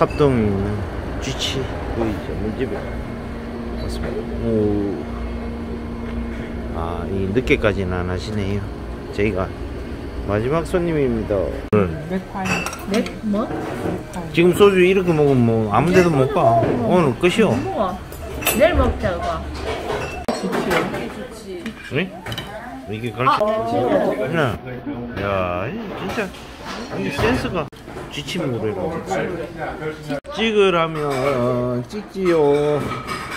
합동 쥐치 보이죠? 문집에 맞습니다. 오. 아, 이 늦게까지는 안 하시네요. 저희가 마지막 손님입니다. 네? 뭐? 지금 소주 이렇게 먹으면 뭐 아무 데도 못 가. 오늘 끝이요. 먹어. 내일 먹자, 그거. 네? 이게 가르쳐. 네. 야, 진짜 이 센스가 지침으로 찍으라면 찍지요.